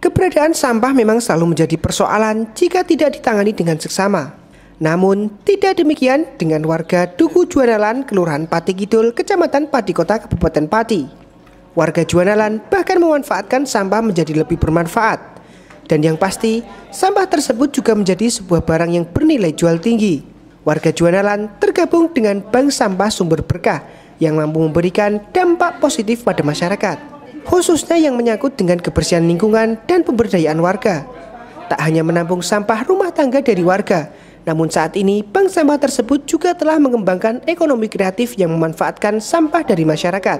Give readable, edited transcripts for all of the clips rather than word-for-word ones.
Keberadaan sampah memang selalu menjadi persoalan jika tidak ditangani dengan seksama. Namun, tidak demikian dengan warga Duku Juanalan, Kelurahan Pati Kidul, Kecamatan Pati Kota, Kabupaten Pati. Warga Juanalan bahkan memanfaatkan sampah menjadi lebih bermanfaat. Dan yang pasti, sampah tersebut juga menjadi sebuah barang yang bernilai jual tinggi. Warga Juanalan tergabung dengan Bank Sampah Sumber Berkah yang mampu memberikan dampak positif pada masyarakat, khususnya yang menyangkut dengan kebersihan lingkungan dan pemberdayaan warga. Tak hanya menampung sampah rumah tangga dari warga, namun saat ini bank sampah tersebut juga telah mengembangkan ekonomi kreatif yang memanfaatkan sampah dari masyarakat.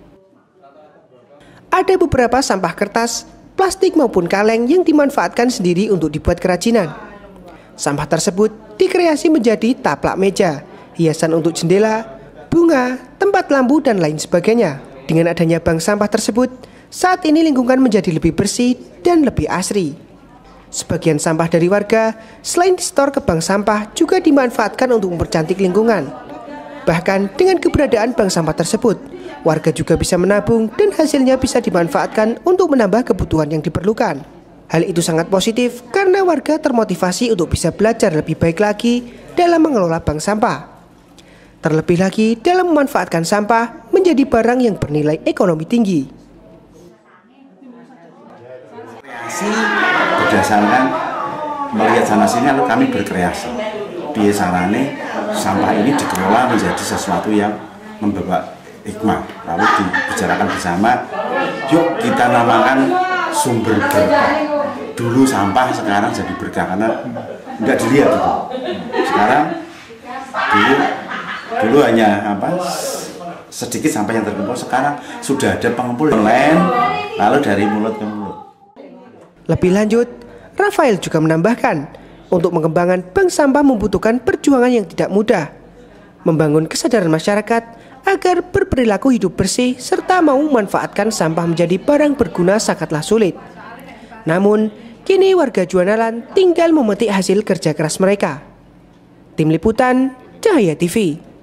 Ada beberapa sampah kertas, plastik maupun kaleng yang dimanfaatkan sendiri untuk dibuat kerajinan. Sampah tersebut dikreasi menjadi taplak meja, hiasan untuk jendela, bunga, tempat lampu, dan lain sebagainya. Dengan adanya bank sampah tersebut, saat ini lingkungan menjadi lebih bersih dan lebih asri. Sebagian sampah dari warga, selain disetor ke bank sampah, juga dimanfaatkan untuk mempercantik lingkungan. Bahkan dengan keberadaan bank sampah tersebut, warga juga bisa menabung dan hasilnya bisa dimanfaatkan untuk menambah kebutuhan yang diperlukan. Hal itu sangat positif karena warga termotivasi untuk bisa belajar lebih baik lagi dalam mengelola bank sampah. Terlebih lagi dalam memanfaatkan sampah menjadi barang yang bernilai ekonomi tinggi. Berdasarkan melihat sana sini lalu kami berkreasi. Biasanya sampah ini dikelola menjadi sesuatu yang membawa hikmah. Lalu dibicarakan bersama, yuk kita namakan sumber berkah. Dulu sampah, sekarang jadi berkah karena nggak dilihat itu. Sekarang dulu hanya sedikit sampah yang terkumpul, sekarang sudah ada pengumpul online, lalu dari mulut ke mulut. Lebih lanjut, Rafael juga menambahkan, untuk mengembangkan bank sampah membutuhkan perjuangan yang tidak mudah. Membangun kesadaran masyarakat agar berperilaku hidup bersih serta mau memanfaatkan sampah menjadi barang berguna sangatlah sulit. Namun, kini warga Juanalan tinggal memetik hasil kerja keras mereka. Tim Liputan, Cahaya TV.